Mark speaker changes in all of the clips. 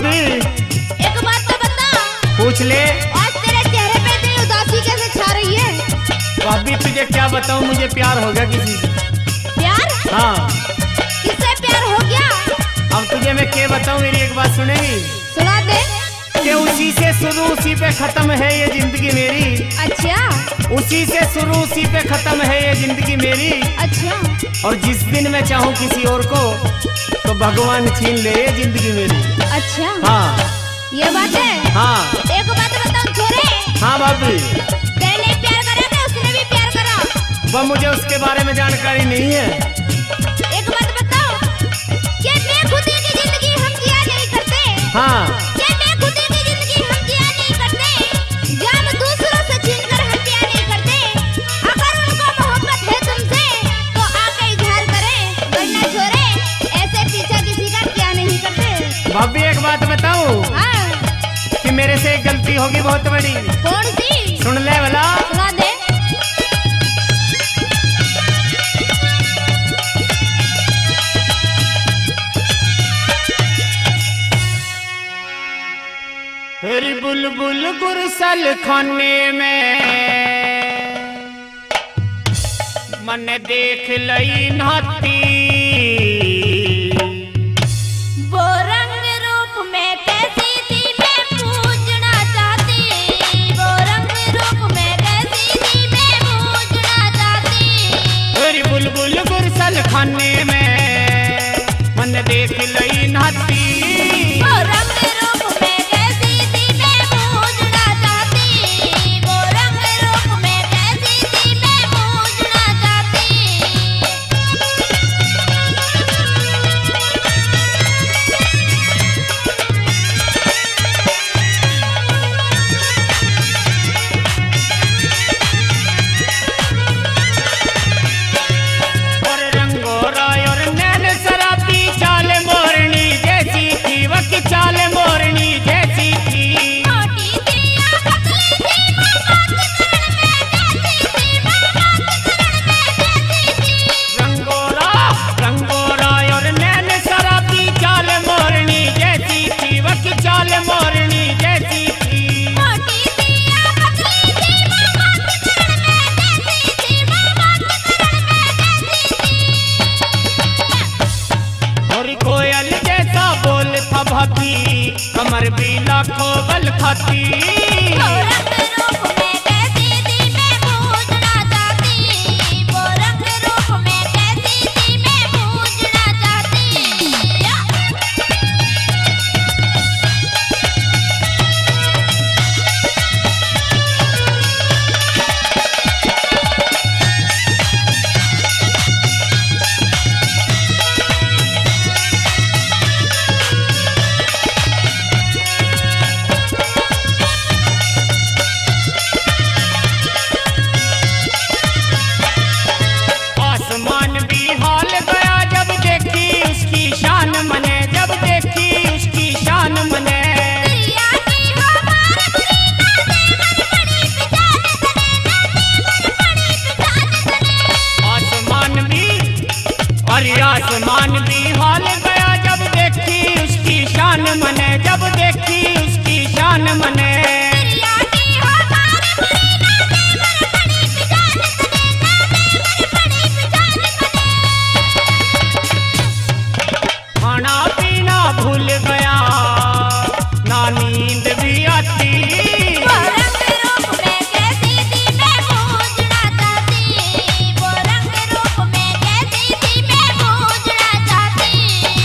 Speaker 1: भाभी
Speaker 2: एक बात तो बता।
Speaker 1: पूछ ले।
Speaker 2: आज तेरे चेहरे पे इतनी उदासी कैसे छा रही है?
Speaker 1: भाभी तुझे क्या बताऊं, मुझे प्यार हो गया किसी से।
Speaker 2: प्यार?
Speaker 1: हाँ।
Speaker 2: किससे प्यार हो गया?
Speaker 1: अब तुझे मैं क्या बताऊं, मेरी एक बात सुनेगी?
Speaker 2: सुना दे।
Speaker 1: कि उसी से शुरू उसी पे खत्म है ये जिंदगी मेरी।
Speaker 2: अच्छा।
Speaker 1: उसी से शुरू उसी पे खत्म है ये जिंदगी मेरी।
Speaker 2: अच्छा।
Speaker 1: और जिस दिन मैं चाहूँ किसी और को तो भगवान छीन ले ये जिंदगी मेरी।
Speaker 2: अच्छा।
Speaker 1: हाँ
Speaker 2: ये बात है।
Speaker 1: हाँ।
Speaker 2: एक बात बताऊं छोरे।
Speaker 1: हाँ भाभी।
Speaker 2: तेरे लिए प्यार करा था, उसने भी प्यार करा।
Speaker 1: वह मुझे उसके बारे में जानकारी नहीं है।
Speaker 2: एक बात बताओ कि बेखुदी की जिंदगी हम जिया नहीं करते।
Speaker 1: हाँ।
Speaker 2: कि बेखुदी की जिंदगी हम जिया नहीं करते। जान दूसरों से छीनकर हम प्यार नहीं करते। अगर उनको मोहब्बत है तुमसे तो आके इजहार करें, वरना छोरे ऐसे पीछा किसी का क्या नहीं करते।
Speaker 1: भाभी एक बात बताऊं?
Speaker 2: हाँ।
Speaker 1: कि मेरे से एक गलती होगी बहुत बड़ी।
Speaker 2: कौन सी?
Speaker 1: सुन ले भला।
Speaker 2: सुना दे।
Speaker 1: फिर बुलबुल गुरसल खाने में मन देख लई नाती।
Speaker 2: वो रंग रूप में कैसी थी मैं पूछना चाहती। वो रंग रूप में कैसी थी मैं पूछना चाहती।
Speaker 1: फिर बुलबुल गुरसल खाने में मन देख लई नाती।
Speaker 2: वो रंग रूप में कैसी थी मैं पूछना चाहती। वो रंग रूप में कैसी थी मैं पूछना चाहती।
Speaker 1: और रंगोरा और नैन शराबी चाल मोरनी जैसी थी, वह की चाल मोरनी जैसी थी।
Speaker 2: मोटी सी या पतली सी वो बात करण में कैसी थी।
Speaker 1: रंगोरा रंगोरा और नैन शराबी चाल मोरनी जैसी थी, वह की चाल मोरनी जैसी थी।
Speaker 2: मोटी सी या पतली सी वो बात करण में कैसी थी। वो बात करण में कैसी थी।
Speaker 1: और कोयल जैसा बोल था भाभी, कमर भी लाखों बल खाती।
Speaker 2: वो रंग रूप में कैसी थी मैं पूछना चाहती। वो रंग रूप में कैसी थी मैं पूछना चाहती।
Speaker 1: आसमान भी हाल गया जब देखी उसकी शान मने, जब देखी उसकी शान मने।
Speaker 2: प्रिया की हो मार बुरी ना देवर बड़ी पिजान तने। ना देवर बड़ी पिजान तने।
Speaker 1: आसमान भी और आसमान भी हाल गया जब देखी उसकी शान मने, जब देखी उसकी शान मने।
Speaker 2: प्रिया की हो मार बुरी ना देवर बड़ी पिजान तने। ना देवर बड़ी पिजान तने।
Speaker 1: खाना पीना भूल गया ना नींद भी आती।
Speaker 2: वो रंग रूप में कैसी थी मैं पूछना चाहती। वो रंग रूप में कैसी थी मैं पूछना चाहती।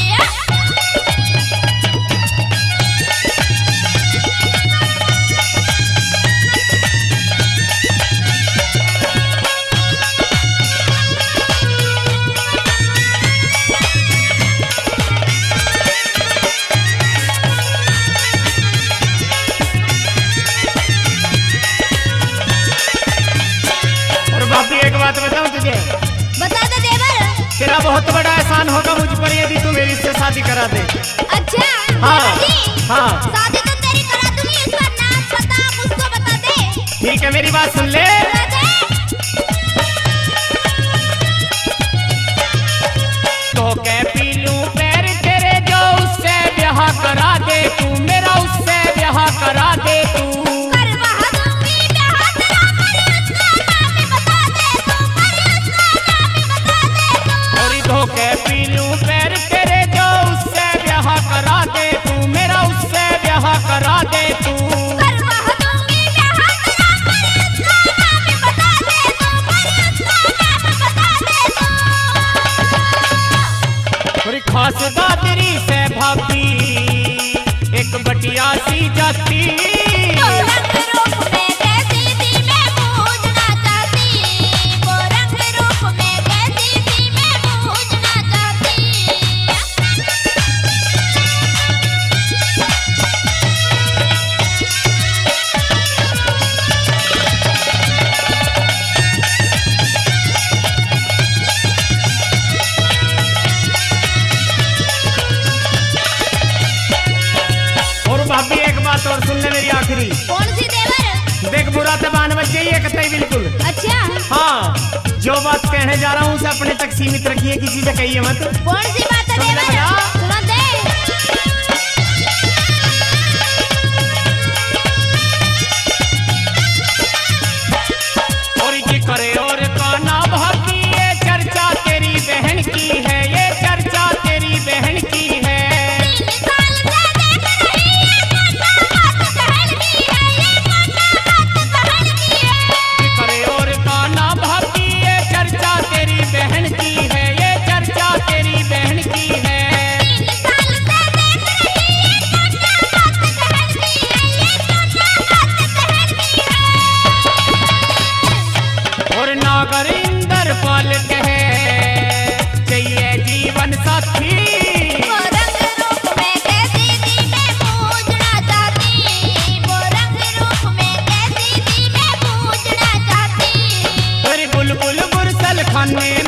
Speaker 1: और भाभी एक बात बताऊं तुझे?
Speaker 2: बता दे देवर।
Speaker 1: तेरा बहुत बड़ा एहसान होगा मुझ पर यदि तू मेरी से शादी करा दे।
Speaker 2: अच्छा
Speaker 1: हाँ,
Speaker 2: देवर जी,
Speaker 1: हाँ।
Speaker 2: शादी तो तेरी करा दूंगी, उसका नाम पता मुझको बता दे।
Speaker 1: ठीक है मेरी बात सुन ले।
Speaker 2: बता दे।
Speaker 1: तो के पी लूं पैर तेरे जो उससे ब्याह करा दे तू। नजरिया सी जाती।
Speaker 2: वो रंग रूप में कैसी थी मैं पूछना चाहती, वो रंग रूप में कैसी थी मैं पूछना चाहती।
Speaker 1: और भाभी एक बात और सुन ले मेरी आखिरी।
Speaker 2: कौन सी देवर?
Speaker 1: देख बुरा तबान बच जाइए कतई बिल्कुल।
Speaker 2: अच्छा
Speaker 1: हाँ, जो बात कहने जा रहा हूँ उसे अपने तक सीमित रखिए, किसी से कहिए मत।
Speaker 2: कौन सी बात है
Speaker 1: सुन ले
Speaker 2: देवर?
Speaker 1: बता।
Speaker 2: सुना दे।
Speaker 1: और ये करे और काना भाभी, ये चर्चा तेरी बहन की है, ये चर्चा तेरी बहन की है।
Speaker 2: 3 साल से देख रही है मोटा हाथ बहन की है, ये मोटा हाथ बहन की है।
Speaker 1: ये करे और काना भाभी, ये चर्चा तेरी बहन की है, ये चर्चा तेरी बहन की है।
Speaker 2: 3 साल से देख रही है मोटा हाथ बहन की है, ये मोटा हाथ बहन की है।
Speaker 1: और नागर इंदर पाल कहे चाहिए जीवन साथी।
Speaker 2: वो रंग रूप में कैसी थी मैं पूछना चाहती, वो रंग रूप में कैसी थी मैं पूछना चाहती।
Speaker 1: और बुलबुल बुरसल खाने